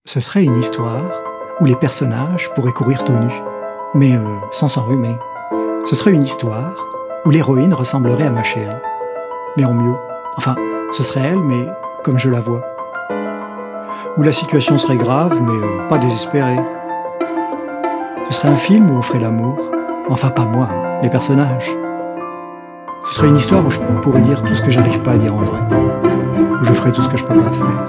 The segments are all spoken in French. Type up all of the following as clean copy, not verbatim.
Ce serait une histoire où les personnages pourraient courir tout nus, mais sans s'enrhumer. Ce serait une histoire où l'héroïne ressemblerait à ma chérie, mais en mieux. Enfin, ce serait elle, mais comme je la vois. Où la situation serait grave, mais pas désespérée. Ce serait un film où on ferait l'amour. Enfin, pas moi, hein, les personnages. Ce serait une histoire où je pourrais dire tout ce que j'arrive pas à dire en vrai. Où je ferais tout ce que je peux pas faire.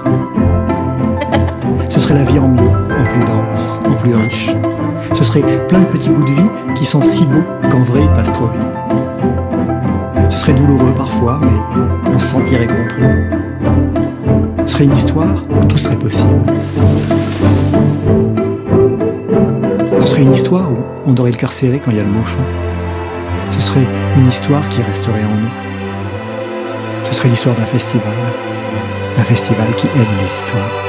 Ce serait la vie en mieux, en plus dense, en plus riche. Ce serait plein de petits bouts de vie qui sont si beaux qu'en vrai ils passent trop vite. Ce serait douloureux parfois, mais on se sentirait compris. Ce serait une histoire où tout serait possible. Ce serait une histoire où on aurait le cœur serré quand il y a le mot fin. Ce serait une histoire qui resterait en nous. Ce serait l'histoire d'un festival qui aime les histoires.